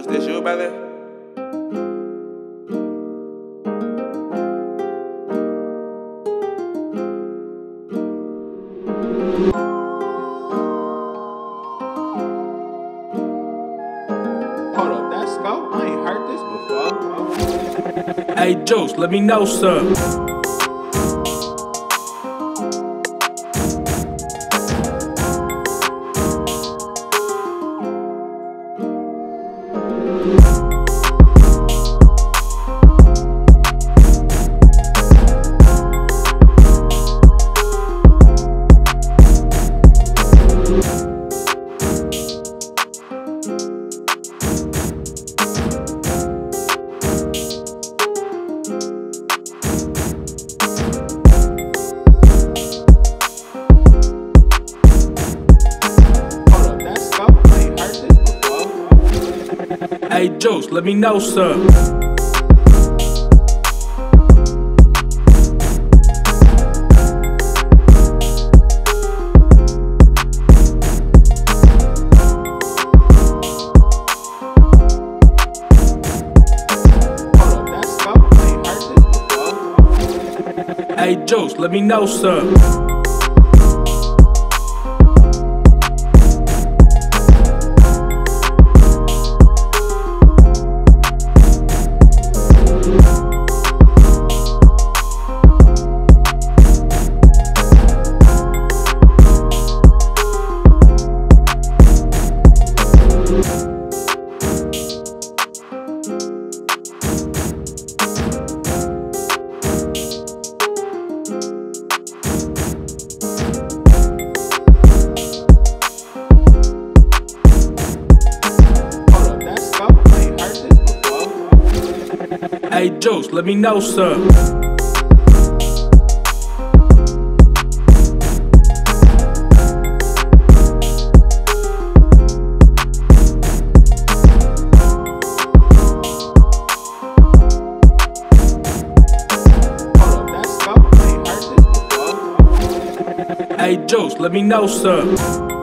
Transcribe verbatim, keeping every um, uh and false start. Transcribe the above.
This you, brother? Hold up, that's Scope? I ain't heard this before. Hey, Juice, let me know, sir. Hey, Juice, let me know, sir. Hey, Juice, let me know, sir. Hey, Juice, let me know, sir. Hey, Juice, let me know, sir.